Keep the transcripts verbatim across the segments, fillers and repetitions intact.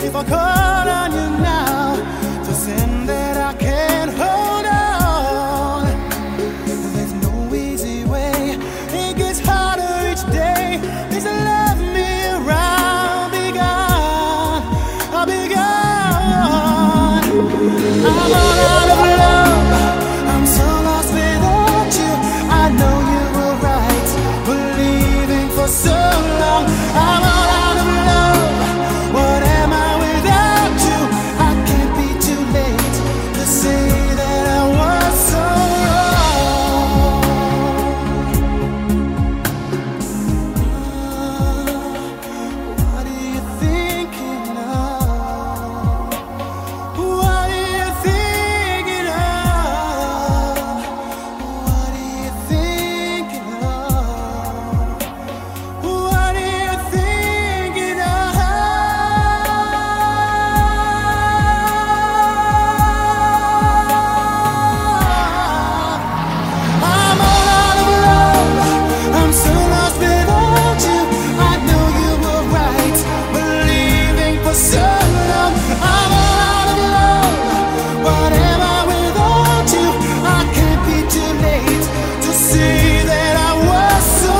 if I call on you now to sin that I can't hold on. There's no easy way, it gets harder each day. Please love me around, be gone, I'll be gone. I'm all out of love, I'm so lost without you. I know you were right, believing for so long. I'm all out of love, what am I without you? I can't be too late to say that I was so wrong. What are you thinking of? What are you thinking of? What are you thinking of? What are you thinking of? I'm all out of love, I'm so lost without you. I know you were right, believing for so long. I'm all out of love, what am I without you? I can't be too late to see that I was so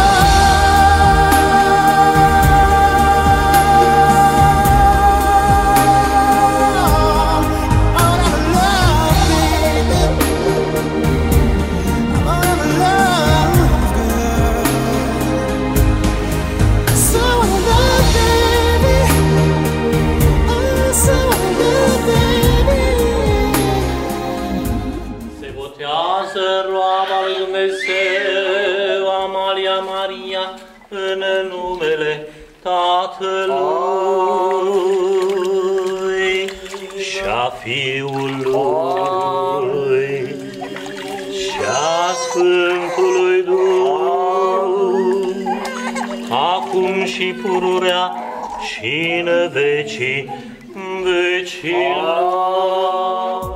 wrong. All out of love, baby. I'm all out of love, girl. So out of love, baby. Oh, so out of love, baby. Se botează roaba lui Dumnezeu, Amalia Maria, în numele Tatălui și a Fiului și a Sfântului Duh, acum și pururea și în vecii vecilor.